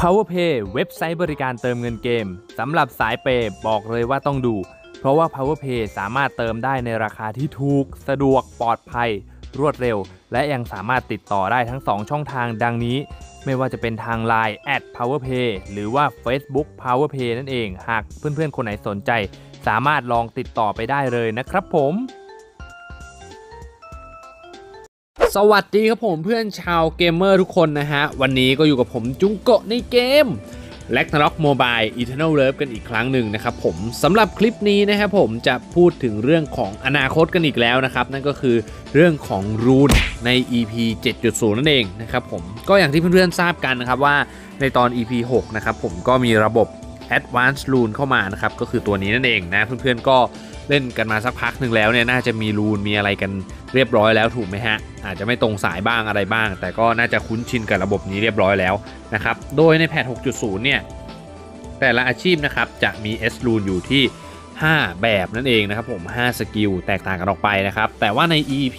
PowerPay เว็บไซต์บริการเติมเงินเกมสำหรับสายเปย์บอกเลยว่าต้องดูเพราะว่า PowerPay สามารถเติมได้ในราคาที่ถูกสะดวกปลอดภัยรวดเร็วและยังสามารถติดต่อได้ทั้ง2ช่องทางดังนี้ไม่ว่าจะเป็นทาง LINE @PowerPay หรือว่า Facebook PowerPay นั่นเองหากเพื่อนๆคนไหนสนใจสามารถลองติดต่อไปได้เลยนะครับผมสวัสดีครับผมเพื่อนชาวเกมเมอร์ทุกคนนะฮะวันนี้ก็อยู่กับผมจุงโกะในเกม Ragnarok Mobile Eternal Love กันอีกครั้งหนึ่งนะครับผมสำหรับคลิปนี้นะครับผมจะพูดถึงเรื่องของอนาคตกันอีกแล้วนะครับนั่นก็คือเรื่องของรูนใน EP 7.0 นั่นเองนะครับผมก็อย่างที่เพื่อนๆทราบกันนะครับว่าในตอน EP 6 นะครับผมก็มีระบบ Advanced Rune เข้ามานะครับก็คือตัวนี้นั่นเองนะเพื่อนๆก็เล่นกันมาสักพักหนึ่งแล้วเนี่ยน่าจะมีรูนมีอะไรกันเรียบร้อยแล้วถูกไหมฮะอาจจะไม่ตรงสายบ้างอะไรบ้างแต่ก็น่าจะคุ้นชินกับระบบนี้เรียบร้อยแล้วนะครับโดยในแพท 6.0 เนี่ยแต่ละอาชีพนะครับจะมี S รูนอยู่ที่5แบบนั่นเองนะครับผม5สกิลแตกต่างกันออกไปนะครับแต่ว่าใน EP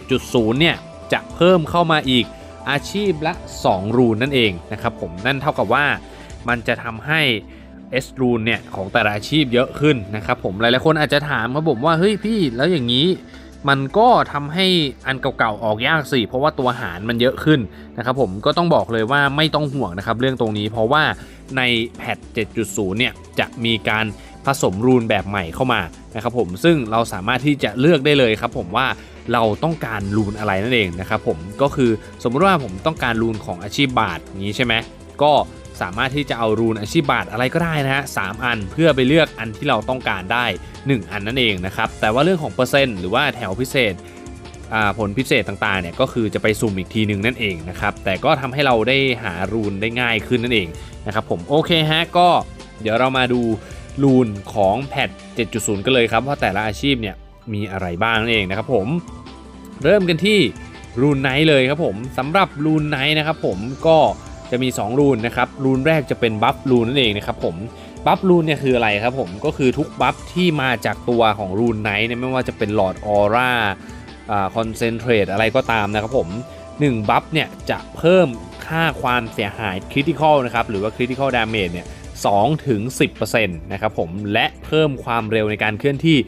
7.0 เนี่ยจะเพิ่มเข้ามาอีกอาชีพละ2รูนนั่นเองนะครับผมนั่นเท่ากับว่ามันจะทำให้S รูนเนี่ยของแต่ละอาชีพเยอะขึ้นนะครับผมหลายๆคนอาจจะถามครับผมว่าเฮ้ยพี่แล้วอย่างนี้มันก็ทำให้อันเก่าๆออกยากสิเพราะว่าตัวหารมันเยอะขึ้นนะครับผมก็ต้องบอกเลยว่าไม่ต้องห่วงนะครับเรื่องตรงนี้เพราะว่าในแพท 7.0 เนี่ยจะมีการผสมรูนแบบใหม่เข้ามานะครับผมซึ่งเราสามารถที่จะเลือกได้เลยครับผมว่าเราต้องการรูนอะไรนั่นเองนะครับผมก็คือสมมติว่าผมต้องการรูนของอาชีพบาทนี้ใช่ไหมก็สามารถที่จะเอารูนอาชีพบาทอะไรก็ได้นะฮะ3อันเพื่อไปเลือกอันที่เราต้องการได้1อันนั่นเองนะครับแต่ว่าเรื่องของเปอร์เซ็นต์หรือว่าแถวพิเศษผลพิเศษต่างๆเนี่ยก็คือจะไปสุ่มอีกทีนึงนั่นเองนะครับแต่ก็ทำให้เราได้หารูนได้ง่ายขึ้นนั่นเองนะครับผมโอเคฮะก็เดี๋ยวเรามาดูรูนของแพท 7.0 กันเลยครับว่าแต่ละอาชีพเนี่ยมีอะไรบ้างนั่นเองนะครับผมเริ่มกันที่รูนไนท์เลยครับผมสำหรับรูนไนท์นะครับผมก็จะมี2รูนนะครับรูนแรกจะเป็นบัฟรูนนั่นเองนะครับผมบัฟรูนเนี่ยคืออะไรครับผมก็คือทุกบัฟที่มาจากตัวของรูนไนท์เนี่ยไม่ว่าจะเป็นหลอดออร่าคอนเซนเทรตอะไรก็ตามนะครับผม1บัฟเนี่ยจะเพิ่มค่าความเสียหายคริติคอลนะครับหรือว่าคริติคอลดาเมจเนี่ย2 ถึง 10% นะครับผมและเพิ่มความเร็วในการเคลื่อนที่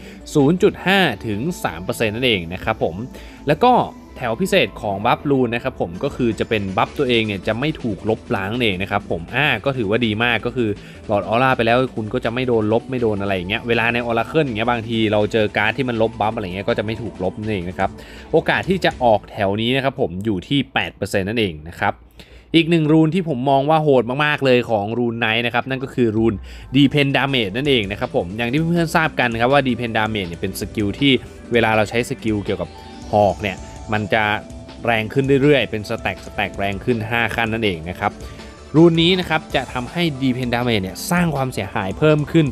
0.5 ถึง 3% นั่นเองนะครับผมแล้วก็แถวพิเศษของบัฟรูนนะครับผมก็คือจะเป็นบัฟตัวเองเนี่ยจะไม่ถูกลบล้างเองนะครับผมก็ถือว่าดีมากก็คือหลอดออร่าไปแล้วคุณก็จะไม่โดนลบไม่โดนอะไรอย่างเงี้ยเวลาในออราเคิลอย่างเงี้ยบางทีเราเจอการ์ดที่มันลบบัฟอะไรเงี้ยก็จะไม่ถูกลบนั่นเองนะครับโอกาสที่จะออกแถวนี้นะครับผมอยู่ที่ 8% นั่นเองนะครับอีกหนึ่งรูนที่ผมมองว่าโหดมากๆเลยของรูนไนท์นะครับนั่นก็คือรูน Depend Damage นั่นเองนะครับผมอย่างที่เพื่อนๆทราบกันครับว่า Depend Damage เนี่ยเป็นสกิลที่เวลาเราใช้สกิลเกี่ยวกับหอกเนี่ยมันจะแรงขึ้นเรื่อยๆเป็นสแต็กแรงขึ้น5ขั้นนั่นเองนะครับรูนนี้นะครับจะทำให้ Depend Damage เนี่ยสร้างความเสียหายเพิ่มขึ้น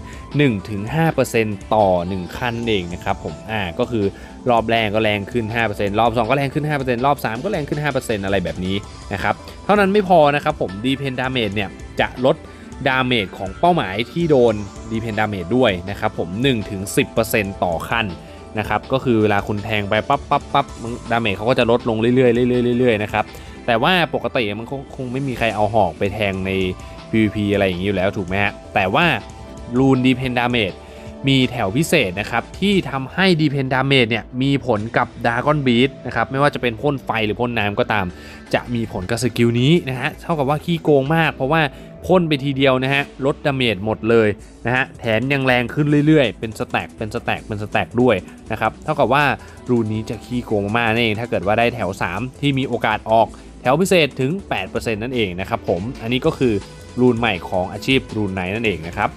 1-5% ต่อ1ขั้นเองนะครับผมก็คือรอบแรกก็แรงขึ้น 5% รอบ2ก็แรงขึ้น 5% รอบ3ก็แรงขึ้น 5% อะไรแบบนี้นะครับเท่านั้นไม่พอนะครับผม Depend Damage เนี่ยจะลดดาเมจของเป้าหมายที่โดน Depend Damage ด้วยนะครับผม 1-10% ต่อขั้นนะครับก็คือเวลาคุณแทงไปปั๊บดาเมจเขาก็จะลดลงเรื่อยๆนะครับแต่ว่าปกติมันคงไม่มีใครเอาหอกไปแทงใน PVP อะไรอย่างนี้อยู่แล้วถูกไหมฮะแต่ว่ารูน Depend Damage มีแถวพิเศษนะครับที่ทำให้ Depend Damage เนี่ยมีผลกับ Dragon Beast นะครับไม่ว่าจะเป็นพ่นไฟหรือพ่นน้ำก็ตามจะมีผลกับสกิลนี้นะฮะเท่ากับว่าขี้โกงมากเพราะว่าพ่นไปทีเดียวนะฮะลดดาเมจหมดเลยนะฮะแถมยังแรงขึ้นเรื่อยๆเป็นสแต็กด้วยนะครับเท่ากับว่ารูนนี้จะขี้โกงมากนั่นเองถ้าเกิดว่าได้แถว3ที่มีโอกาสออกแถวพิเศษถึง 8% นั่นเองนะครับผมอันนี้ก็คือรูนใหม่ของอาชีพรูนไนท์นั่นเองนะครับ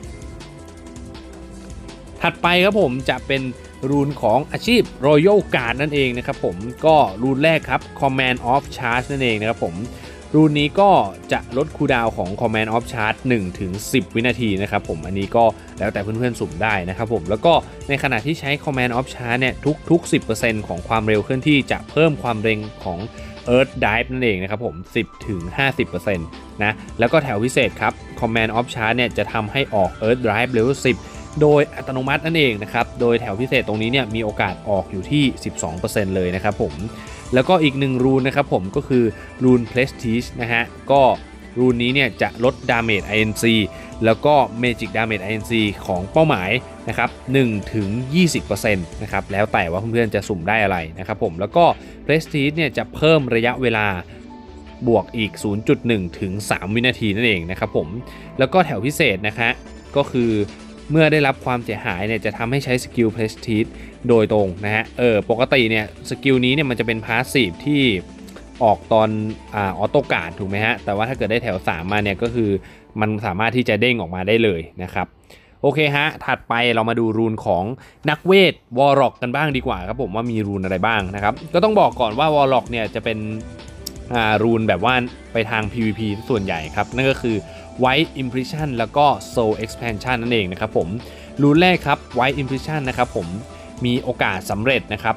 ถัดไปครับผมจะเป็นรูนของอาชีพ Royal Guard นั่นเองนะครับผมก็รูนแรกครับ Command of Charge นั่นเองนะครับผมรูนนี้ก็จะลดคูลดาวน์ของ Command of Charge 1-10 วินาทีนะครับผมอันนี้ก็แล้วแต่เพื่อนๆสุ่มได้นะครับผมแล้วก็ในขณะที่ใช้ Command of Charge เนี่ยทุก 10% ของความเร็วเคลื่อนที่จะเพิ่มความเร็วของ Earth Dive นั่นเองนะครับผม 10-50% นะแล้วก็แถวพิเศษครับ Command of Charge เนี่ยจะทำให้ออก Earth Dive Level 10โดยอัตโนมัตินั่นเองนะครับโดยแถวพิเศษตรงนี้เนี่ยมีโอกาสออกอยู่ที่ 12% เลยนะครับผมแล้วก็อีก1รูนนะครับผมก็คือรูน Prestige นะฮะก็รูนนี้เนี่ยจะลด Damage INC แล้วก็ Magic Damage INC ของเป้าหมายนะครับ1ถึง 20% นะครับแล้วแต่ว่าเพื่อนๆจะสุ่มได้อะไรนะครับผมแล้วก็ Prestige เนี่ยจะเพิ่มระยะเวลาบวกอีก 0.1 ถึง 3 วินาทีนั่นเองนะครับผมแล้วก็แถวพิเศษนะคะก็คือเมื่อได้รับความเสียหายเนี่ยจะทำให้ใช้สกิล Prestige โดยตรงนะฮะปกติเนี่ยสกิลนี้เนี่ยมันจะเป็นพาสซีฟที่ออกตอนออโต้การ์ดถูกไหมฮะแต่ว่าถ้าเกิดได้แถว3มาเนี่ยก็คือมันสามารถที่จะเด้งออกมาได้เลยนะครับโอเคฮะถัดไปเรามาดูรูนของนักเวทวอร์ล็อกกันบ้างดีกว่าครับผมว่ามีรูนอะไรบ้างนะครับก็ต้องบอกก่อนว่าวอร์ล็อกเนี่ยจะเป็นรูนแบบว่าไปทาง PVP ส่วนใหญ่ครับนั่นก็คือ White Impression แล้วก็ Soul Expansion นั่นเองนะครับผมรูนแรกครับ White Impression นะครับผมมีโอกาสสำเร็จนะครับ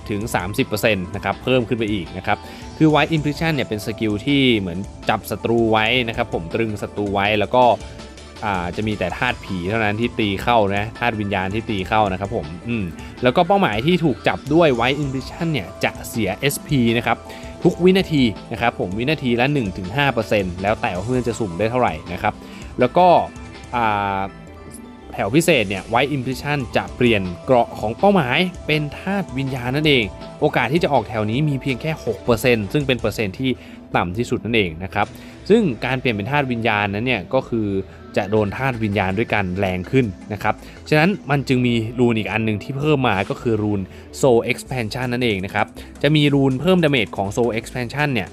10-30% นะครับเพิ่มขึ้นไปอีกนะครับคือ White Impression เนี่ยเป็นสกิลที่เหมือนจับศัตรูไว้นะครับผมตรึงศัตรูไว้แล้วก็จะมีแต่ธาตุผีเท่านั้นที่ตีเข้านะธาตุวิญญาณที่ตีเข้านะครับผมแล้วก็เป้าหมายที่ถูกจับด้วย White Impression เนี่ยจะเสีย SP นะครับทุกวินาทีนะครับผมวินาทีละ 1-5% แล้วแต่ว่าเพื่อนจะสุ่มได้เท่าไหร่นะครับแล้วก็แถวพิเศษเนี่ย White Impression จะเปลี่ยนเกราะของเป้าหมายเป็นธาตุวิญญาณนั่นเองโอกาสที่จะออกแถวนี้มีเพียงแค่ 6% ซึ่งเป็นเปอร์เซ็นต์ที่ต่ำที่สุดนั่นเองนะครับซึ่งการเปลี่ยนเป็นธาตุวิญญาณนั้นเนี่ยก็คือจะโดนธาตุวิญญาณด้วยกันแรงขึ้นนะครับฉะนั้นมันจึงมีรูนอีกอันนึงที่เพิ่มมาก็คือรูน Soul Expansion นั่นเองนะครับจะมีรูนเพิ่มดาเมจของ Soul Expansion เนี่ย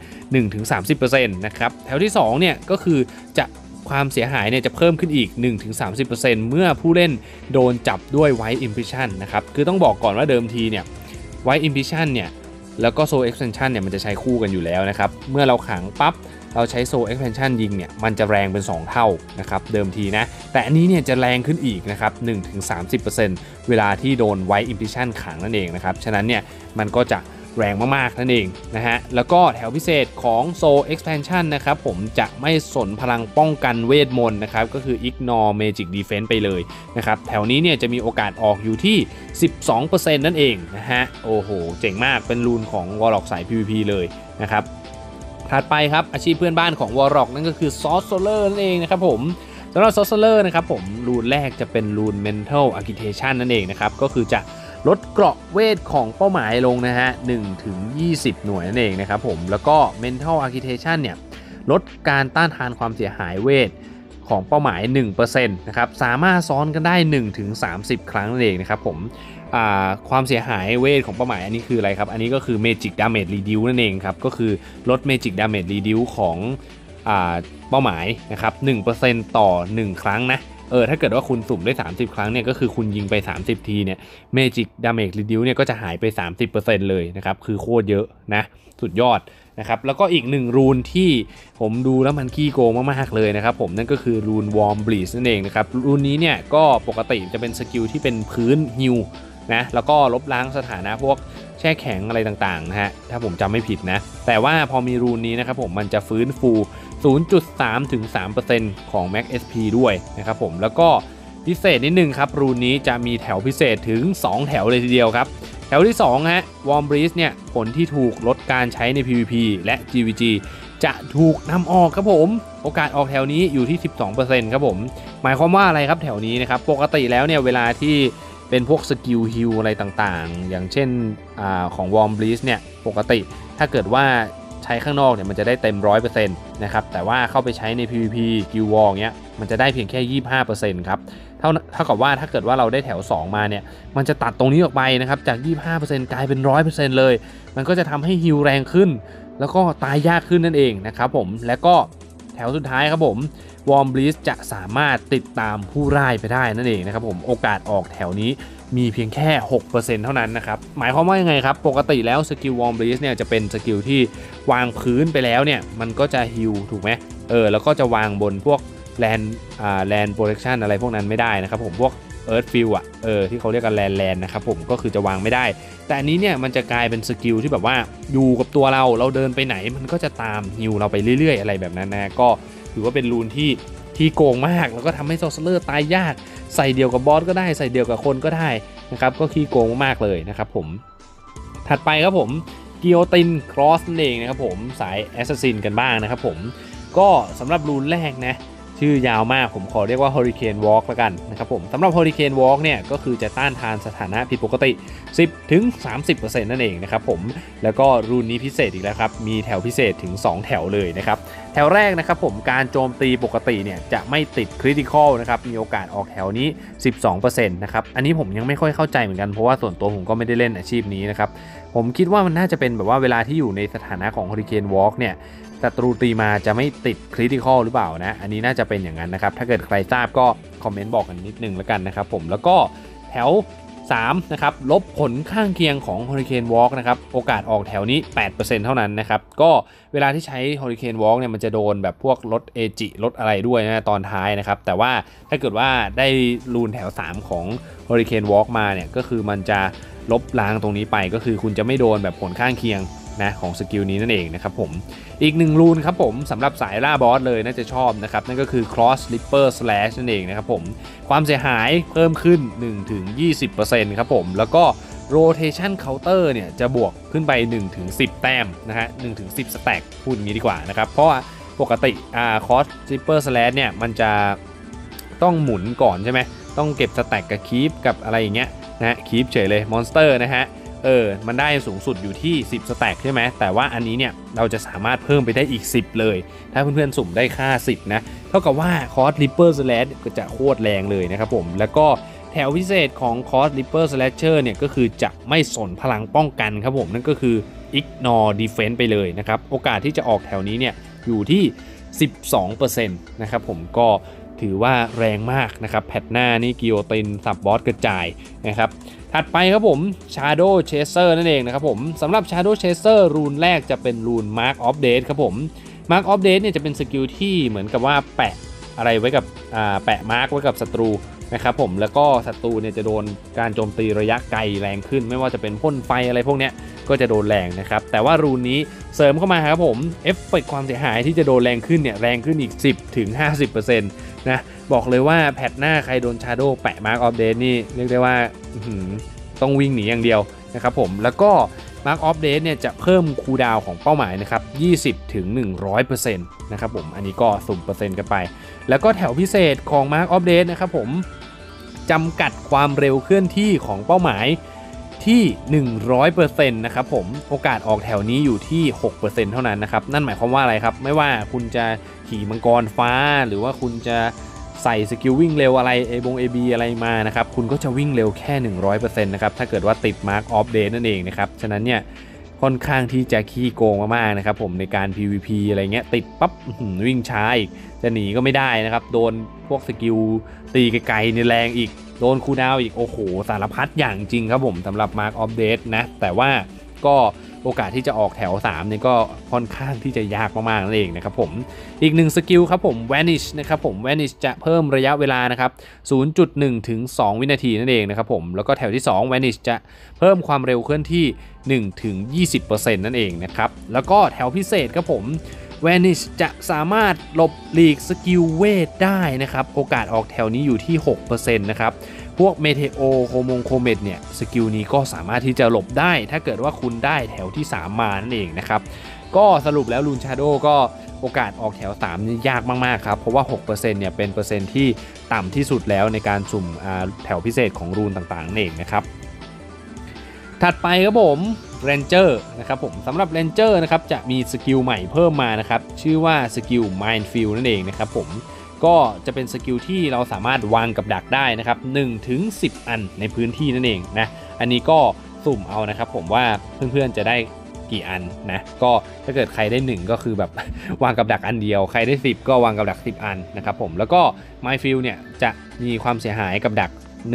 1-30% นะครับแถวที่2เนี่ยก็คือจะความเสียหายเนี่ยจะเพิ่มขึ้นอีก 1-30% เมื่อผู้เล่นโดนจับด้วย White Impression นะครับคือต้องบอกก่อนว่าเดิมทีเนี่ย White Impression เนี่ยแล้วก็ Soul Expansion เนี่ยมันจะใช้คู่กันอยู่แล้วนะครับเมื่อเราขังปั๊บเราใช้ Soul Expansion ยิงเนี่ยมันจะแรงเป็น2เท่านะครับเดิมทีนะแต่อันนี้เนี่ยจะแรงขึ้นอีกนะครับ 1-30% เวลาที่โดน White Impression ขังนั่นเองนะครับฉะนั้นเนี่ยมันก็จะแรงมากๆนั่นเองนะฮะแล้วก็แถวพิเศษของ Soul Expansion นะครับผมจะไม่สนพลังป้องกันเวทมนต์นะครับก็คือ Ignore Magic Defense ไปเลยนะครับแถวนี้เนี่ยจะมีโอกาสออกอยู่ที่ 12% นั่นเองนะฮะโอ้โหเจ๋งมากเป็นรูนของ Warlock สาย PVP เลยนะครับถัดไปครับอาชีพเพื่อนบ้านของ Warlock นั่นก็คือ Sorcerer นั่นเองนะครับผมสำหรับ Sorcerer นะครับผมรูนแรกจะเป็นรูน Mental Agitation นั่นเองนะครับก็คือจะลดเกราะเวทของเป้าหมายลงนะฮะ 1-20 หน่วยนั่นเองนะครับผมแล้วก็ Mental Agitation เนี่ยลดการต้านทานความเสียหายเวทของเป้าหมาย 1% นะครับสามารถซ้อนกันได้ 1-30 ครั้งนั่นเองนะครับผมความเสียหายเวทของเป้าหมายอันนี้คืออะไรครับอันนี้ก็คือ Magic Damage Reduce นั่นเองครับก็คือลด Magic Damage Reduce ของเป้าหมายนะครับ 1% ต่อ 1 ครั้งนะถ้าเกิดว่าคุณสุ่มได้30ครั้งเนี่ยก็คือคุณยิงไป30ทีเนี่ย Magic Damage Reduce เนี่ยก็จะหายไป 30% เลยนะครับคือโคตรเยอะนะสุดยอดนะครับแล้วก็อีก1รูนที่ผมดูแล้วมันขี้โกงมากๆเลยนะครับผมนั่นก็คือรูน Warm Breeze นั่นเองนะครับรูนนี้เนี่ยก็ปกติจะเป็นสกิลที่เป็นพื้นฮิลนะแล้วก็ลบล้างสถานะพวกแช่แข็งอะไรต่างๆนะฮะถ้าผมจำไม่ผิดนะแต่ว่าพอมีรูนนี้นะครับผมมันจะฟื้นฟู 0.3-3% ของ Max SP ด้วยนะครับผมแล้วก็พิเศษนิดนึงครับรูนนี้จะมีแถวพิเศษถึง2แถวเลยทีเดียวครับแถวที่2ฮะ Warm Breeze เนี่ยผลที่ถูกลดการใช้ใน PVP และ GVG จะถูกนำออกครับผมโอกาสออกแถวนี้อยู่ที่ 12% ครับผมหมายความว่าอะไรครับแถวนี้นะครับปกติแล้วเนี่ยเวลาที่เป็นพวกสกิลฮิลอะไรต่างๆอย่างเช่นของ Warm Breeze เนี่ยปกติถ้าเกิดว่าใช้ข้างนอกเนี่ยมันจะได้เต็ม 100% นะครับแต่ว่าเข้าไปใช้ใน PVP Guild War เงี้ยมันจะได้เพียงแค่ 25% ครับเท่ากับว่าถ้าเกิดว่าเราได้แถว2มาเนี่ยมันจะตัดตรงนี้ออกไปนะครับจาก 25% กลายเป็น 100% เลยมันก็จะทำให้ฮิลแรงขึ้นแล้วก็ตายยากขึ้นนั่นเองนะครับผมและก็แถวสุดท้ายครับผม Warm Breeze จะสามารถติดตามผู้ร่ายไปได้นั่นเองนะครับผมโอกาสออกแถวนี้มีเพียงแค่ 6% เท่านั้นนะครับหมายความว่ายังไงครับปกติแล้วสกิล Warm Breeze เนี่ยจะเป็นสกิลที่วางพื้นไปแล้วเนี่ยมันก็จะฮิลถูกไหมแล้วก็จะวางบนพวกLand Protection อะไรพวกนั้นไม่ได้นะครับผมพวก Earth Field ที่เขาเรียกกันแลนนะครับผมก็คือจะวางไม่ได้แต่อันนี้เนี่ยมันจะกลายเป็นสกิลที่แบบว่าอยู่กับตัวเราเดินไปไหนมันก็จะตามฮิลเราไปเรื่อยๆอะไรแบบนั้นนะก็ถือว่าเป็นรูนที่โกงมากแล้วก็ทำให้ซอสเลอร์ตายยากใส่เดียวกับบอสก็ได้ใส่เดียวกับคนก็ได้นะครับก็ขี้โกงมากเลยนะครับผมถัดไปครับผมกิโอตินครอสนั่นเองนะครับผมสายแอสซัสซินกันบ้างนะครับผมก็สำหรับรูนแรกนะชื่อยาวมากผมขอเรียกว่า Hurricane Walk ละกันนะครับผมสำหรับ Hurricane Walk เนี่ยก็คือจะต้านทานสถานะผิดปกติ 10-30% นั่นเองนะครับผมแล้วก็รูนนี้พิเศษอีกแล้วครับมีแถวพิเศษถึง2แถวเลยนะครับแถวแรกนะครับผมการโจมตีปกติเนี่ยจะไม่ติด Critical นะครับมีโอกาสออกแถวนี้ 12% นะครับอันนี้ผมยังไม่ค่อยเข้าใจเหมือนกันเพราะว่าส่วนตัวผมก็ไม่ได้เล่นอาชีพนี้นะครับผมคิดว่ามันน่าจะเป็นแบบว่าเวลาที่อยู่ในสถานะของ Hurricane Walk เนี่ยศัตรูตีมาจะไม่ติดคริติคอลหรือเปล่านะอันนี้น่าจะเป็นอย่างนั้นนะครับถ้าเกิดใครทราบก็คอมเมนต์บอกกันนิดนึงแล้วกันนะครับผมแล้วก็แถว3นะครับลบผลข้างเคียงของ Hurricane Walk นะครับโอกาสออกแถวนี้ 8% เท่านั้นนะครับก็เวลาที่ใช้ Hurricane Walk เนี่ยมันจะโดนแบบพวกรถเอจิรถอะไรด้วยนะตอนท้ายนะครับแต่ว่าถ้าเกิดว่าได้รูนแถว3ของ Hurricane Walk มาเนี่ยก็คือมันจะลบล้างตรงนี้ไปก็คือคุณจะไม่โดนแบบผลข้างเคียงนะของสกิลนี้นั่นเองนะครับผมอีก1รูนครับผมสำหรับสายล่าบอสเลยน่าจะชอบนะครับนั่นก็คือ Cross Ripper Slash นั่นเองนะครับผมความเสียหายเพิ่มขึ้น 1-20% ครับผมแล้วก็ Rotation Counter เนี่ยจะบวกขึ้นไป 1-10 แต้มนะฮะ 1-10 สแต็กพูดอย่างนี้ดีกว่านะครับเพราะว่าปกติCross Ripper Slash เนี่ยมันจะต้องหมุนก่อนใช่ไหมต้องเก็บสแต็กกับคีปกับอะไรอย่างเงี้ยนะคีปเฉยเลยมอนสเตอร์นะฮะมันได้สูงสุดอยู่ที่10สแต็กใช่ไหมแต่ว่าอันนี้เนี่ยเราจะสามารถเพิ่มไปได้อีก10เลยถ้าเพื่อนๆสุ่มได้ค่า10นะเท่ากับว่าคอร์สริปเปอร์สแลชก็จะโคตรแรงเลยนะครับผมแล้วก็แถวพิเศษของคอร์สริปเปอร์สแลชเชอร์เนี่ยก็คือจะไม่สนพลังป้องกันครับผมนั่นก็คือ ignore defense ไปเลยนะครับโอกาสที่จะออกแถวนี้เนี่ยอยู่ที่ 12% นะครับผมก็ถือว่าแรงมากนะครับแพทหน้านี่กิโยตินสับบอสกระจายนะครับถัดไปครับผม Shadow Chaser นั่นเองนะครับผมสำหรับ Shadow Chaser รูนแรกจะเป็นรูน Mark of Death ครับผม Mark of Death เนี่ยจะเป็นสกิลที่เหมือนกับว่าแปะอะไรไว้กับแปะมาร์กไว้กับศัตรูนะครับผมแล้วก็ศัตรูเนี่ยจะโดนการโจมตีระยะไกลแรงขึ้นไม่ว่าจะเป็นพ่นไฟอะไรพวกเนี้ยก็จะโดนแรงนะครับแต่ว่ารูนนี้เสริมเข้ามาครับผมเอฟเฟกต์ความเสียหายที่จะโดนแรงขึ้นเนี่ยแรงขึ้นอีก 10-50% นะบอกเลยว่าแพทหน้าใครโดน Shadow แปะ Mark of Death นี่เรียกได้ว่าต้องวิ่งหนีอย่างเดียวนะครับผมแล้วก็ Mark of Death เนี่ยจะเพิ่มคูลดาวน์ของเป้าหมายนะครับ 20-100% นะครับผมอันนี้ก็สุ่มเปอร์เซ็นต์กันไปแล้วก็แถวพิเศษของ Mark of Death นะครับผมจำกัดความเร็วเคลื่อนที่ของเป้าหมายที่ 100% นะครับผมโอกาสออกแถวนี้อยู่ที่ 6% เท่านั้นนะครับนั่นหมายความว่าอะไรครับไม่ว่าคุณจะขี่มังกรฟ้าหรือว่าคุณจะใส่สกิลวิ่งเร็วอะไรAB อะไรมานะครับคุณก็จะวิ่งเร็วแค่ 100% นะครับถ้าเกิดว่าติด Mark of Death นั่นเองนะครับฉะนั้นเนี่ยค่อนข้างที่จะขี้โกงมากๆนะครับผมในการ PVP อะไรเงี้ยติดปั๊บวิ่งช้าอีกจะหนีก็ไม่ได้นะครับโดนพวกสกิลตีไกลๆในแรงอีกโดนคูลดาวน์อีกโอ้โหสารพัดอย่างจริงครับผมสำหรับ Mark of Death นะแต่ว่าก็โอกาสที่จะออกแถว3เนี่ยก็ค่อนข้างที่จะยากมากๆนั่นเองนะครับผมอีก1สกิลครับผม Vanish นะครับผม Vanish จะเพิ่มระยะเวลานะครับ 0.1 ถึง 2 วินาทีนั่นเองนะครับผมแล้วก็แถวที่2 Vanish จะเพิ่มความเร็วเคลื่อนที่ 1 ถึง 20% นั่นเองนะครับแล้วก็แถวพิเศษครับผมVanish จะสามารถหลบหลีกสกิลเวทได้นะครับโอกาสออกแถวนี้อยู่ที่ 6% นะครับพวกเมเทโอโคเมตเนี่ยสกิลนี้ก็สามารถที่จะหลบได้ถ้าเกิดว่าคุณได้แถวที่3มานั่นเองนะครับก็สรุปแล้วรูนชาโดก็โอกาสออกแถว3นี่ยากมากๆครับเพราะว่า 6% เนี่ยเป็นเปอร์เซ็นต์ที่ต่ำที่สุดแล้วในการสุ่มแถวพิเศษของรูนต่างๆนั่นเองนะครับถัดไปครับผมเรนเจอร์นะครับผมสำหรับเรนเจอร์นะครับจะมีสกิลใหม่เพิ่มมานะครับชื่อว่าสกิล Minefield นั่นเองนะครับผมก็จะเป็นสกิลที่เราสามารถวางกับดักได้นะครับ 1-10 อันในพื้นที่นั่นเองนะอันนี้ก็สุ่มเอานะครับผมว่าเพื่อนๆจะได้กี่อันนะก็ถ้าเกิดใครได้1ก็คือแบบ วางกับดักอันเดียวใครได้10ก็วางกับดัก10อันนะครับผมแล้วก็ Minefield เนี่ยจะมีความเสียหายกับดัก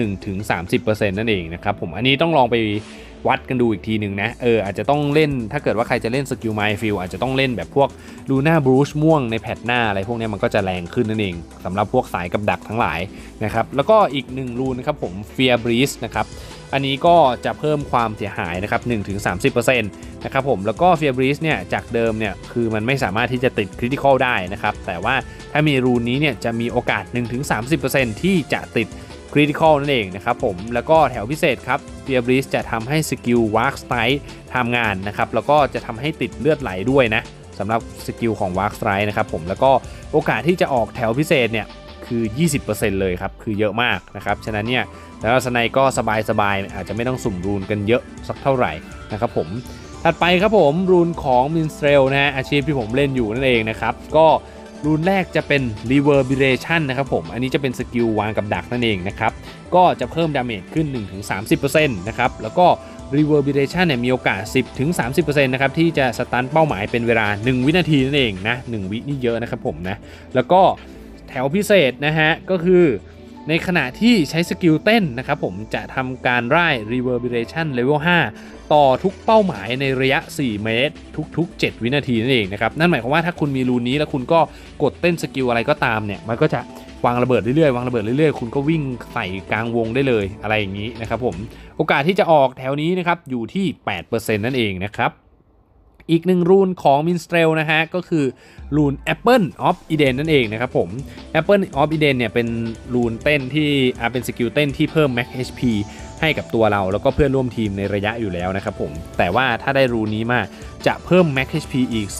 1-30% นั่นเองนะครับผมอันนี้ต้องลองไปวัดกันดูอีกทีหนึ่งนะอาจจะต้องเล่นถ้าเกิดว่าใครจะเล่นสกิลไมล์ฟิลอาจจะต้องเล่นแบบพวกลูน่าบรูชม่วงในแพทหน้าอะไรพวกนี้มันก็จะแรงขึ้นนั่นเองสำหรับพวกสายกับดักทั้งหลายนะครับแล้วก็อีก1รูนนะครับผมเฟียร์บรีสนะครับอันนี้ก็จะเพิ่มความเสียหายนะครับ 1-30% นะครับผมแล้วก็เฟียร์บรีสเนี่ยจากเดิมเนี่ยคือมันไม่สามารถที่จะติดคริติคอลได้นะครับแต่ว่าถ้ามีรูนนี้เนี่ยจะมีโอกาส 1-30% ที่จะติดCritical นั่นเองนะครับผมแล้วก็แถวพิเศษครับ Fear Breeze จะทำให้สกิล Warp Strike ทำงานนะครับแล้วก็จะทำให้ติดเลือดไหลด้วยนะสำหรับสกิลของ Warp Strike นะครับผมแล้วก็โอกาสที่จะออกแถวพิเศษเนี่ยคือ 20% เลยครับคือเยอะมากนะครับฉะนั้นเนี่ยแล้วสไนก็สบายๆอาจจะไม่ต้องสุ่มรูนกันเยอะสักเท่าไหร่นะครับผมถัดไปครับผมรูนของมินสเตรลนะฮะอาชีพที่ผมเล่นอยู่นั่นเองนะครับก็รูนแรกจะเป็น Reverberation นะครับผมอันนี้จะเป็นสกิลวางกับดักนั่นเองนะครับก็จะเพิ่มดาเมจขึ้น 1-30% นะครับแล้วก็ Reverberation เนี่ยมีโอกาส 10-30% นะครับที่จะสตันเป้าหมายเป็นเวลา1วินาทีนั่นเองนะ1วินี่เยอะนะครับผมนะแล้วก็แถวพิเศษนะฮะก็คือในขณะที่ใช้สกิลเต้นนะครับผมจะทำการร่าย Reverberation Level 5 ต่อทุกเป้าหมายในระยะ4เมตรทุกๆ7วินาทีนั่นเองนะครับนั่นหมายความว่าถ้าคุณมีรูนนี้แล้วคุณก็กดเต้นสกิลอะไรก็ตามเนี่ยมันก็จะวางระเบิดเรื่อยๆวางระเบิดเรื่อยๆคุณก็วิ่งใส่กลางวงได้เลยอะไรอย่างนี้นะครับผมโอกาสที่จะออกแถวนี้นะครับอยู่ที่ 8% นั่นเองนะครับอีกหนึ่งรูนของมินสเตรลนะฮะก็คือรูน Apple of Eden นั่นเองนะครับผม Apple of Eden เนี่ยเป็นรูนเต้นที่เป็นสกิลเต้นที่เพิ่ม Max HP ให้กับตัวเราแล้วก็เพื่อนร่วมทีมในระยะอยู่แล้วนะครับผมแต่ว่าถ้าได้รูนนี้มาจะเพิ่ม Max HP อีก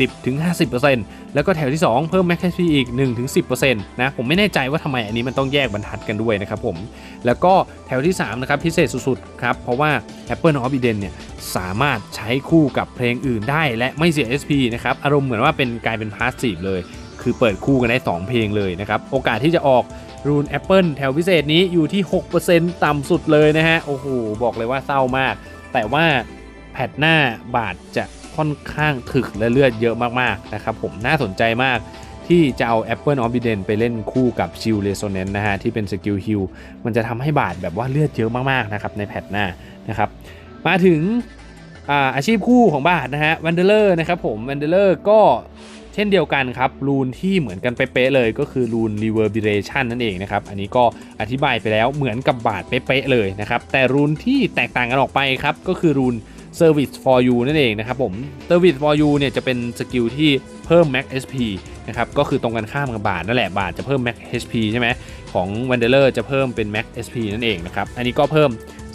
10-50% แล้วก็แถวที่2เพิ่ม Max HP อีก 1-10% นะผมไม่แน่ใจว่าทำไมอันนี้มันต้องแยกบรรทัดกันด้วยนะครับผมแล้วก็แถวที่3นะครับพิเศษสุดๆครับเพราะว่า Apple of Eden เนี่ยสามารถใช้คู่กับเพลงอื่นได้และไม่เสีย SP นะครับอารมณ์เหมือนว่าเป็นกลายเป็นพาสซีฟเลยคือเปิดคู่กันได้2เพลงเลยนะครับโอกาสที่จะออกรูน Apple แถวพิเศษนี้อยู่ที่ 6% ต่ำสุดเลยนะฮะโอ้โหบอกเลยว่าเศร้ามากแต่ว่าแพทหน้าบาทจะค่อนข้างถึกและเลือดเยอะมากๆนะครับผมน่าสนใจมากที่จะเอา Apple of Eden ไปเล่นคู่กับ Shield Resonance นะฮะที่เป็นสกิลฮิลมันจะทำให้บาทแบบว่าเลือดเยอะมากๆนะครับในแพทหน้านะครับมาถึงอาชีพคู่ของบาทนะฮะ Wanderer นะครับผม Wanderer ก็เช่นเดียวกันครับรูนที่เหมือนกันเป๊ะๆเลยก็คือรูน Reverberation นั่นเองนะครับอันนี้ก็อธิบายไปแล้วเหมือนกับบาทเป๊ะๆเลยนะครับแต่รูนที่แตกต่างกันออกไปครับก็คือรูน Service for You นั่นเองนะครับผม Service for You เนี่ยจะเป็นสกิลที่เพิ่ม Max HP นะครับก็คือตรงกันข้ามกับบาทนั่นแหละบาทจะเพิ่ม Max HP ใช่ไหมของ Wanderer จะเพิ่มเป็น Max HP นั่นเองนะครับอันนี้ก็เพิ่ม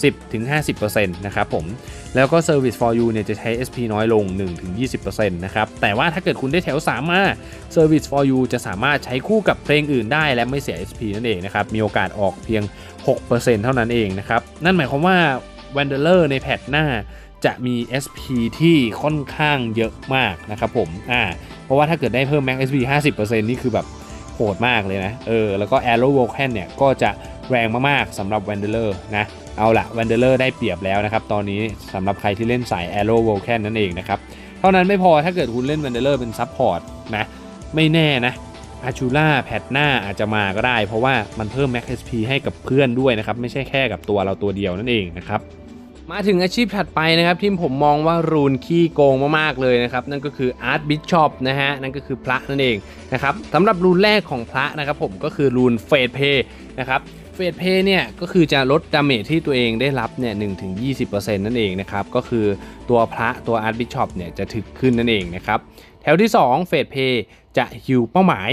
10-50% นะครับผมแล้วก็ Service for You เนี่ยจะใช้ SP น้อยลง 1-20% นะครับแต่ว่าถ้าเกิดคุณได้แถว3มา Service for You จะสามารถใช้คู่กับเพลงอื่นได้และไม่เสีย SP นั่นเองนะครับมีโอกาสออกเพียง 6% เท่านั้นเองนะครับนั่นหมายความว่า Wanderer ในแพทหน้าจะมี SP ที่ค่อนข้างเยอะมากนะครับผมเพราะว่าถ้าเกิดได้เพิ่ม Max SP 50% นี่คือแบบโหดมากเลยนะแล้วก็ Arrow Vulcan เนี่ยก็จะแรงมากๆสำหรับ Wanderer นะเอาละ Wanderer ได้เปรียบแล้วนะครับตอนนี้สำหรับใครที่เล่นสาย Arrow Vulcan นั่นเองนะครับเท่านั้นไม่พอถ้าเกิดคุณเล่น Wanderer เป็นซัพพอร์ตนะไม่แน่นะอาชูล่าแพทหน้าอาจจะมาก็ได้เพราะว่ามันเพิ่ม Max HP ให้กับเพื่อนด้วยนะครับไม่ใช่แค่กับตัวเราตัวเดียวนั่นเองนะครับมาถึงอาชีพถัดไปนะครับที่ผมมองว่ารูนขี้โกงมากๆเลยนะครับนั่นก็คือ Art Bishop นะฮะนั่นก็คือพระนั่นเองนะครับสำหรับรูนแรกของพระนะครับผมก็คือรูนเฟดเพย์นะครับเฟดเพย์เนี่ยก็คือจะลดดาเมจที่ตัวเองได้รับเนี่ย 1-20% นั่นเองนะครับก็คือตัวพระตัว Art Bishop เนี่ยจะถึกขึ้นนั่นเองนะครับแถวที่2เฟดเพย์จะฮิลเป้าหมาย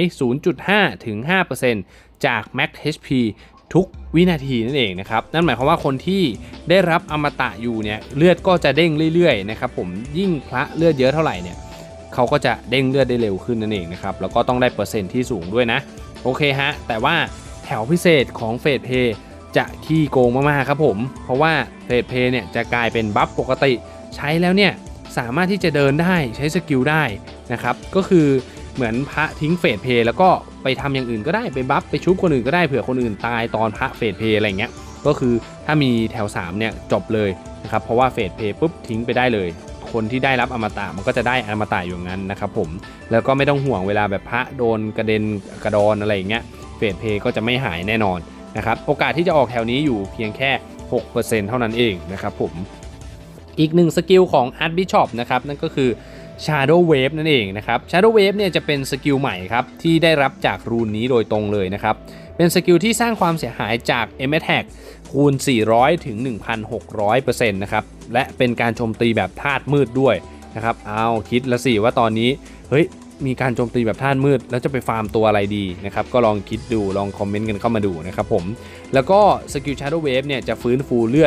0.5-5% จาก Max HPทุกวินาทีนั่นเองนะครับนั่นหมายความว่าคนที่ได้รับอมตะอยู่เนี่ยเลือดก็จะเด้งเรื่อยๆนะครับผมยิ่งพระเลือดเยอะเท่าไหร่เนี่ยเขาก็จะเด้งเลือดได้เร็วขึ้นนั่นเองนะครับแล้วก็ต้องได้เปอร์เซ็นต์ที่สูงด้วยนะโอเคฮะแต่ว่าแถวพิเศษของเฟสเพย์จะขี้โกงมากๆครับผมเพราะว่าเฟสเพย์เนี่ยจะกลายเป็นบัฟปกติใช้แล้วเนี่ยสามารถที่จะเดินได้ใช้สกิลได้นะครับก็คือเหมือนพระทิ้งเฟสเพย์แล้วก็ไปทำอย่างอื่นก็ได้ไปบัฟไปชุบคนอื่นก็ได้เผื่อคนอื่นตายตอนพระเฟสเพย์อะไรเงี้ยก็คือถ้ามีแถว3เนี่ยจบเลยนะครับเพราะว่าเฟสเพย์ปุ๊บทิ้งไปได้เลยคนที่ได้รับอมตะมันก็จะได้อมตะอยู่งั้นนะครับผมแล้วก็ไม่ต้องห่วงเวลาแบบพระโดนกระเด็นกระดอนอะไรอย่างเงี้ยเฟสเพย์ก็จะไม่หายแน่นอนนะครับโอกาสที่จะออกแถวนี้อยู่เพียงแค่ 6% เท่านั้นเองนะครับผมอีกหนึ่งสกิลของ Art Bishop นะครับนั่นก็คือ Shadow Wave นั่นเองนะครับ Shadow Wave เนี่ยจะเป็นสกิลใหม่ครับที่ได้รับจากรูนนี้โดยตรงเลยนะครับเป็นสกิลที่สร้างความเสียหายจาก M-Attack คูณ 400 ถึง 1,600% นะครับและเป็นการโจมตีแบบธาตุมืดด้วยนะครับเอาคิดละสิว่าตอนนี้เฮ้ยมีการโจมตีแบบธาตุมืดแล้วจะไปฟาร์มตัวอะไรดีนะครับก็ลองคิดดูลองคอมเมนต์กันเข้ามาดูนะครับผมแล้วก็สกิล Shadow Wave เนี่ยจะฟื้นฟูเลือด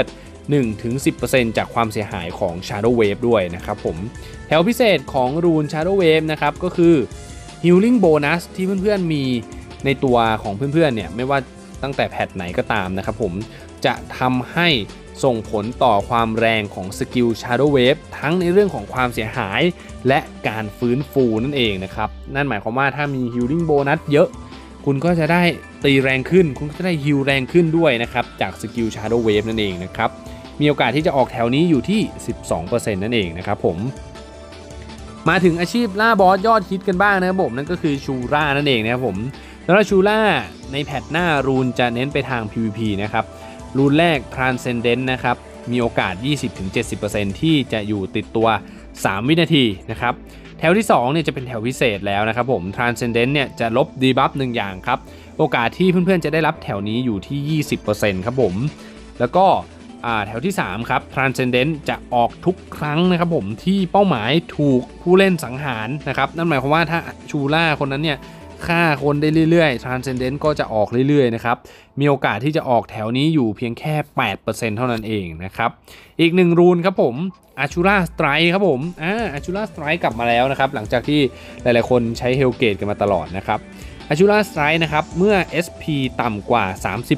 1-10% จากความเสียหายของ Shadow Wave ด้วยนะครับผมแถวพิเศษของรูน Shadow Wave นะครับก็คือ Healing Bonus ที่เพื่อนๆมีในตัวของเพื่อนๆเนี่ยไม่ว่าตั้งแต่แพทไหนก็ตามนะครับผมจะทำให้ส่งผลต่อความแรงของสกิล Shadow Wave ทั้งในเรื่องของความเสียหายและการฟื้นฟูนั่นเองนะครับนั่นหมายความว่าถ้ามี Healing Bonus เยอะคุณก็จะได้ตีแรงขึ้นคุณก็จะได้ฮิลแรงขึ้นด้วยนะครับจากสกิล Shadow Wave นั่นเองนะครับมีโอกาสที่จะออกแถวนี้อยู่ที่ 12% นั่นเองนะครับผมมาถึงอาชีพล่าบอสยอดฮิตกันบ้างนะครับผมนั่นก็คือชูร่านั่นเองนะครับผมแล้วชูร่าในแพทหน้ารูนจะเน้นไปทาง PVP นะครับรูนแรก Transcendent นะครับมีโอกาส 20-70% ที่จะอยู่ติดตัว3 วินาทีนะครับแถวที่2เนี่ยจะเป็นแถวพิเศษแล้วนะครับผม Transcendent เนี่ยจะลบดีบัฟ1อย่างครับโอกาสที่เพื่อนๆจะได้รับแถวนี้อยู่ที่ 20% ครับผมแล้วก็แถวที่3ครับ Transcendent จะออกทุกครั้งนะครับผมที่เป้าหมายถูกผู้เล่นสังหารนะครับนั่นหมายความว่าถ้าชูล่าคนนั้นเนี่ยฆ่าคนได้เรื่อยๆ Transcendent ก็จะออกเรื่อยๆนะครับมีโอกาสที่จะออกแถวนี้อยู่เพียงแค่ 8% เท่านั้นเองนะครับอีก1รูนครับผมAshura Strike ครับผมAshura Strike กลับมาแล้วนะครับหลังจากที่หลายๆคนใช้ Hellgate กันมาตลอดนะครับ Ashura Strike นะครับเมื่อ SP ต่ำกว่า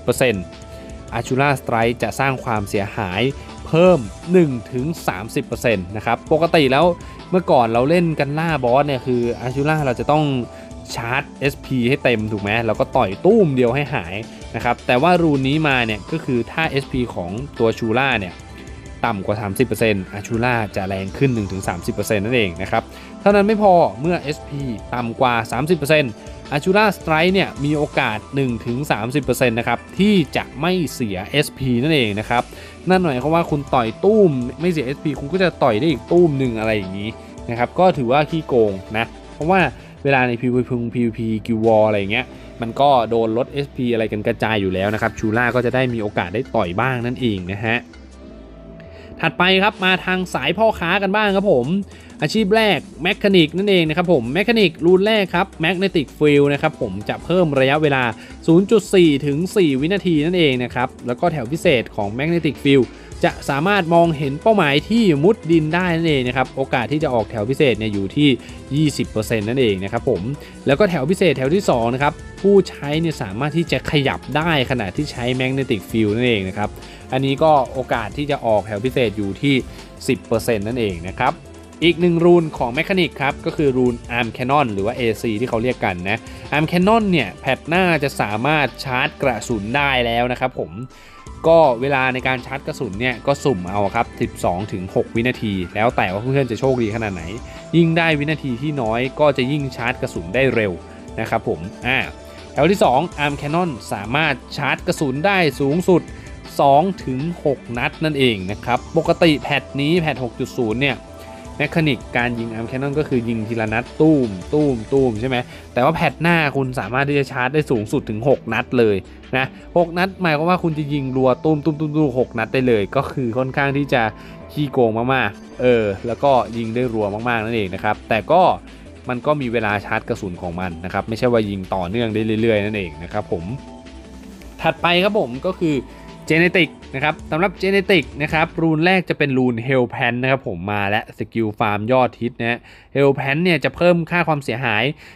30% Ashura Strike จะสร้างความเสียหายเพิ่ม 1-30% นะครับปกติแล้วเมื่อก่อนเราเล่นกันล่าบอสเนี่ยคือ Ashura เราจะต้องชาร์จ SP ให้เต็มถูกไหมแล้วก็ต่อยตุ้มเดียวให้หายนะครับแต่ว่ารูนนี้มาเนี่ยก็คือถ้า SP ของตัวชูล่าเนี่ยต่ำกว่า 30% อาชูล่าจะแรงขึ้น 1-30% นั่นเองนะครับเท่านั้นไม่พอเมื่อ SP ต่ำกว่า 30% อาชูล่าสไตร์เนี่ยมีโอกาส 1-30% นะครับที่จะไม่เสีย SP นั่นเองนะครับนั่นหมายความว่าคุณต่อยตุ้มไม่เสีย SP คุณก็จะต่อยได้อีกตุ้มหนึ่งอะไรอย่างนี้นะครับก็ถือว่าขี้โกงนะเพราะว่าเวลาใน PVP Guild War อะไรเงี้ยมันก็โดนลด SP อะไรกันกระจายอยู่แล้วนะครับชูล่าก็จะได้มีโอกาสได้ต่อยบ้างนั่นเองนะฮะถัดไปครับมาทางสายพ่อค้ากันบ้างครับผมอาชีพแรกแมคคานิกนั่นเองนะครับผมแมคคานิกรูนแรกครับแมกเนติกฟิลนะครับผมจะเพิ่มระยะเวลา 0.4 ถึง 4 วินาทีนั่นเองนะครับแล้วก็แถวพิเศษของแมกเนติกฟิลจะสามารถมองเห็นเป้าหมายที่มุดดินได้นั่นเองนะครับโอกาสที่จะออกแถวพิเศษเนี่ยอยู่ที่ 20% นั่นเองนะครับผมแล้วก็แถวพิเศษแถวที่2นะครับผู้ใช้เนี่ยสามารถที่จะขยับได้ขณะที่ใช้แมกเนติกฟิลนั่นเองนะครับอันนี้ก็โอกาสที่จะออกแถวพิเศษอยู่ที่ 10% นั่นเองนะครับอีก1รูนของแมคคานิกครับก็คือรูน Arm Cannon หรือว่า AC ที่เขาเรียกกันนะ Arm Cannon เนี่ยแพทหน้าจะสามารถชาร์จกระสุนได้แล้วนะครับผมก็เวลาในการชาร์จกระสุนเนี่ยก็สุ่มเอาครับ 12-6 วินาทีแล้วแต่ว่าเพื่อนๆจะโชคดีขนาดไหนยิ่งได้วินาทีที่น้อยก็จะยิ่งชาร์จกระสุนได้เร็วนะครับผมแถวที่2 Arm Cannon สามารถชาร์จกระสุนได้สูงสุด 2-6 นัดนั่นเองนะครับปกติแพทนี้แพท 6.0 เนี่ยแมคคานิกการยิง Arm Cannon ก็คือยิงทีละนัดตุ้มใช่ไหมแต่ว่าแพทหน้าคุณสามารถที่จะชาร์จได้สูงสุดถึง6นัดเลยนะ6นัดหมายความว่าคุณจะยิงรัวตุ้ม6นัดได้เลยก็คือค่อนข้างที่จะขี้โกงมากๆแล้วก็ยิงได้รัวมากๆนั่นเองนะครับแต่ก็มันก็มีเวลาชาร์จกระสุนของมันนะครับไม่ใช่ว่ายิงต่อเนื่องได้เรื่อยๆนั่นเองนะครับผมถัดไปครับผมก็คือเจเนติกนะครับสำหรับเจเนติกนะครับรูนแรกจะเป็นรูนเฮลแพนนะครับผมมาและสกิลฟาร์มยอดฮิตนะเฮลแพนเนี่ยจะเพิ่มค่าความเสียหาย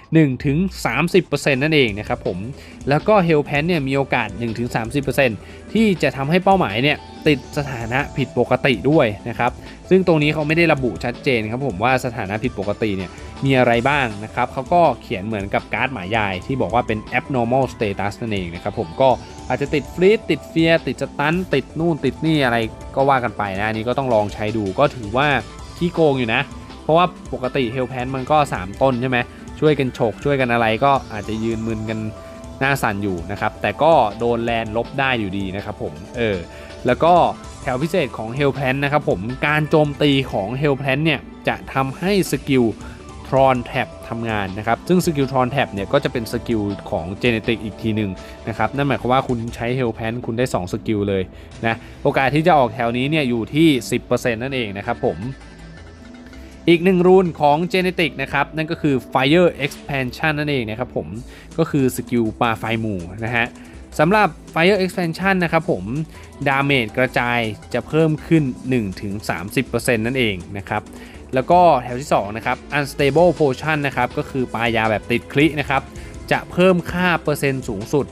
1-30% นั่นเองนะครับผมแล้วก็เฮลแพนเนี่ยมีโอกาส 1-30% ที่จะทำให้เป้าหมายเนี่ยติดสถานะผิดปกติด้วยนะครับซึ่งตรงนี้เขาไม่ได้ระบุชัดเจนครับผมว่าสถานะผิดปกติเนี่ยมีอะไรบ้างนะครับเขาก็เขียนเหมือนกับการ์ดหมายยายที่บอกว่าเป็น abnormal status นั่นเองนะครับผมก็อาจจะติดฟรีดติดเฟียร์ติดสตันติดนู่นติดนี่อะไรก็ว่ากันไปนะอันนี้ก็ต้องลองใช้ดูก็ถือว่าขี้โกงอยู่นะเพราะว่าปกติเฮลแพนมันก็3ต้นใช่ไหมช่วยกันฉกช่วยกันอะไรก็อาจจะยืนมึนกันหน้าสั่นอยู่นะครับแต่ก็โดนแลนลบได้อยู่ดีนะครับผมแล้วก็แถวพิเศษของ Hellplant นะครับผมการโจมตีของ Hellplant เนี่ยจะทำให้สกิล Tron Tab ทำงานนะครับซึ่งสกิล Tron Tab เนี่ยก็จะเป็นสกิลของ Genetic อีกทีหนึ่งนะครับนั่นหมายความว่าคุณใช้ Hellplant คุณได้2สกิลเลยนะโอกาสที่จะออกแถวนี้เนี่ยอยู่ที่ 10% นั่นเองนะครับผมอีก1รูนของ Genetic นะครับนั่นก็คือ Fire Expansion นั่นเองนะครับผมก็คือสกิลปาไฟหมู่นะฮะสำหรับ Fire Expansion นะครับผมดาเมจกระจายจะเพิ่มขึ้น 1-30% นั่นเองนะครับแล้วก็แถวที่2นะครับ Unstable Potion นะครับก็คือปลายาแบบติดคลินะครับจะเพิ่มค่าเปอร์เซ็นต์สูงสุด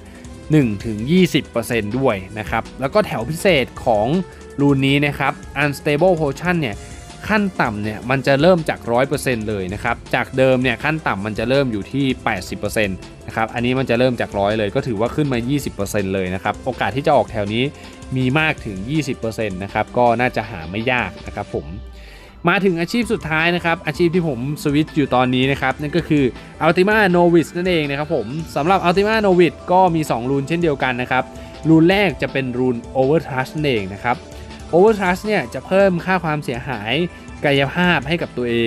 1-20% ด้วยนะครับแล้วก็แถวพิเศษของรูนนี้นะครับ Unstable Potion เนี่ยขั้นต่ำเนี่ยมันจะเริ่มจาก 100% เลยนะครับจากเดิมเนี่ยขั้นต่ำมันจะเริ่มอยู่ที่ 80% นะครับอันนี้มันจะเริ่มจาก100เลยก็ถือว่าขึ้นมา 20% เลยนะครับโอกาสที่จะออกแถวนี้มีมากถึง 20% นะครับก็น่าจะหาไม่ยากนะครับผมมาถึงอาชีพสุดท้ายนะครับอาชีพที่ผมสวิตช์อยู่ตอนนี้นะครับนั่นก็คือ Ultima Novice นั่นเองนะครับผมสำหรับ Ultima Novice ก็มี2รูนเช่นเดียวกันนะครับรูนแรกจะเป็นรูน Overtrust นั่นเองนะครับ Overtrust เนี่ยจะเพิ่มค่าความเสียหายกายภาพให้กับตัวเอง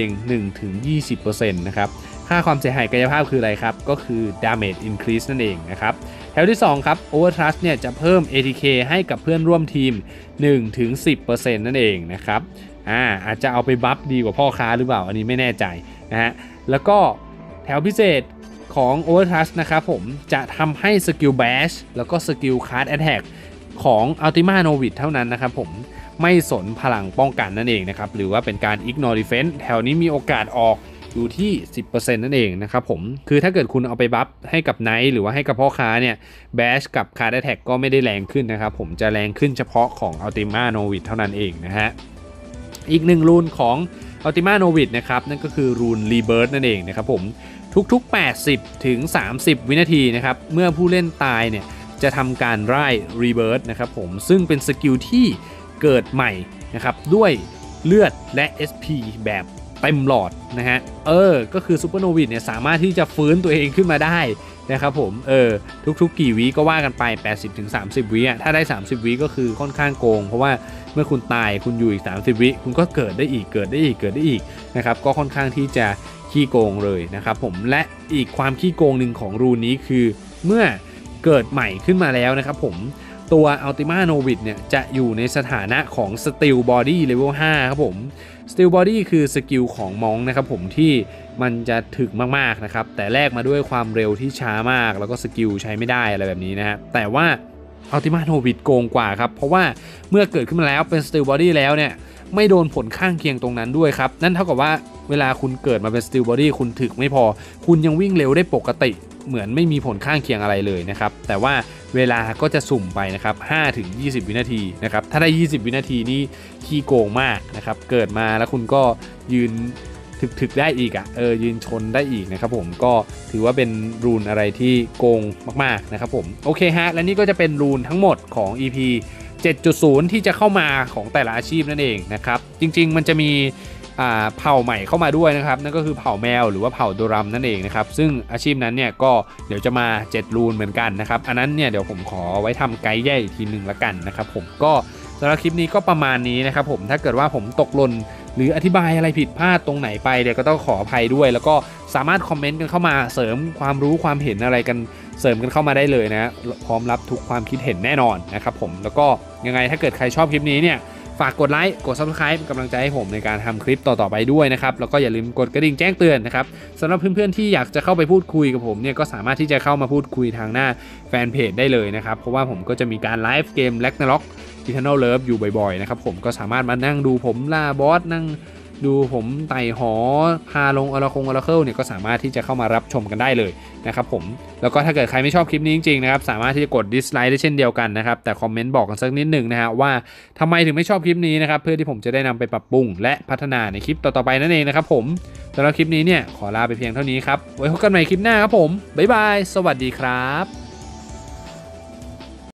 1-20% นะครับค่าความเสียหายกายภาพคืออะไรครับก็คือ Damage Increase นั่นเองนะครับแถวที่2ครับ Overtrust เนี่ยจะเพิ่ม ATK ให้กับเพื่อนร่วมทีม 1-10% นั่นเองนะครับอาจจะเอาไปบัฟดีกว่าพ่อค้าหรือเปล่าอันนี้ไม่แน่ใจนะฮะแล้วก็แถวพิเศษของ Overtrust นะครับผมจะทำให้สกิล Bash แล้วก็สกิล Card Attack ของ Ultima Novice เท่านั้นนะครับผมไม่สนพลังป้องกันนั่นเองนะครับหรือว่าเป็นการ Ignore Defense แถวนี้มีโอกาสออกอยู่ที่ 10% นั่นเองนะครับผมคือถ้าเกิดคุณเอาไปบัฟให้กับไนท์หรือว่าให้กับพ่อค้าเนี่ย Bash กับ Card Attack ก็ไม่ได้แรงขึ้นนะครับผมจะแรงขึ้นเฉพาะของ Ultima Novice เท่านั้นเองนะฮะอีก1รูนของ Ultima Novice นะครับนั่นก็คือรูน Rebirth นั่นเองนะครับผมทุกๆ80-30 วินาทีนะครับเมื่อผู้เล่นตายเนี่ยจะทำการไล่ Rebirth นะครับผมซึ่งเป็นสกิลที่เกิดใหม่นะครับด้วยเลือดและ SP แบบเต็มหลอดนะฮะก็คือซูเปอร์โนวิดเนี่ยสามารถที่จะฟื้นตัวเองขึ้นมาได้นะครับผมทุกๆกี่วิก็ว่ากันไป 80-30 วิถ้าได้30วิก็คือค่อนข้างโกงเพราะว่าเมื่อคุณตายคุณอยู่อีก30วิคุณก็เกิดได้อีกนะครับก็ค่อนข้างที่จะขี้โกงเลยนะครับผมและอีกความขี้โกงหนึ่งของรูนนี้คือเมื่อเกิดใหม่ขึ้นมาแล้วนะครับผมตัว Ultima Novice เนี่ยจะอยู่ในสถานะของ Steel Body Level 5 ครับผม Steel Body คือสกิลของมองนะครับผมที่มันจะถึกมากๆนะครับแต่แลกมาด้วยความเร็วที่ช้ามากแล้วก็สกิลใช้ไม่ได้อะไรแบบนี้นะฮะแต่ว่า Ultima Novice โกงกว่าครับเพราะว่าเมื่อเกิดขึ้นมาแล้วเป็น Steel Body แล้วเนี่ยไม่โดนผลข้างเคียงตรงนั้นด้วยครับนั่นเท่ากับว่าเวลาคุณเกิดมาเป็น Steel Body คุณถึกไม่พอคุณยังวิ่งเร็วได้ปกติเหมือนไม่มีผลข้างเคียงอะไรเลยนะครับแต่ว่าเวลาก็จะสุ่มไปนะครับ 5-20 วินาทีนะครับถ้าได้20 วินาทีนี่ขี้โกงมากนะครับเกิดมาแล้วคุณก็ยืนถึกได้อีกยืนชนได้อีกนะครับผมก็ถือว่าเป็นรูนอะไรที่โกงมากๆนะครับผมโอเคฮะและนี่ก็จะเป็นรูนทั้งหมดของ EP 7.0 ที่จะเข้ามาของแต่ละอาชีพนั่นเองนะครับจริงๆมันจะมีเผ่าใหม่เข้ามาด้วยนะครับนั่นก็คือเผ่าแมวหรือว่าเผ่าโดรัมนั่นเองนะครับซึ่งอาชีพนั้นเนี่ยก็เดี๋ยวจะมา7รูนเหมือนกันนะครับอันนั้นเนี่ยเดี๋ยวผมขอไว้ทำไกด์แยกอีกทีหนึ่งละกันนะครับผมก็สำหรับคลิปนี้ก็ประมาณนี้นะครับผมถ้าเกิดว่าผมตกหล่นหรืออธิบายอะไรผิดพลาดตรงไหนไปเดี๋ยวก็ต้องขออภัยด้วยแล้วก็สามารถคอมเมนต์กันเข้ามาเสริมความรู้ความเห็นอะไรกันเสริมกันเข้ามาได้เลยนะพร้อมรับทุกความคิดเห็นแน่นอนนะครับผมแล้วก็ยังไงถ้าเกิดใครชอบคลิปนี้เนี่ยฝากกดไลค์กด Subscribe เป็นกำลังใจให้ผมในการทำคลิปต่อๆไปด้วยนะครับแล้วก็อย่าลืมกดกระดิ่งแจ้งเตือนนะครับสำหรับเพื่อนๆที่อยากจะเข้าไปพูดคุยกับผมเนี่ยก็สามารถที่จะเข้ามาพูดคุยทางหน้าแฟนเพจได้เลยนะครับเพราะว่าผมก็จะมีการไลฟ์เกม Ragnarok Eternal Love อยู่บ่อยๆนะครับผมก็สามารถมานั่งดูผมล่าบอสนั่งดูผมไต่หอพาลงอราเคิลเนี่ยก็สามารถที่จะเข้ามารับชมกันได้เลยนะครับผมแล้วก็ถ้าเกิดใครไม่ชอบคลิปนี้จริงๆนะครับสามารถที่จะกด dislike ได้เช่นเดียวกันนะครับแต่คอมเมนต์บอกกันสักนิดหนึ่งนะฮะว่าทำไมถึงไม่ชอบคลิปนี้นะครับเพื่อที่ผมจะได้นำไปปรับปรุงและพัฒนาในคลิปต่อๆไปนั่นเองนะครับผมสำหรับคลิปนี้เนี่ยขอลาไปเพียงเท่านี้ครับไว้พบกันใหม่คลิปหน้าครับผมบ๊ายบายสวัสดีครับ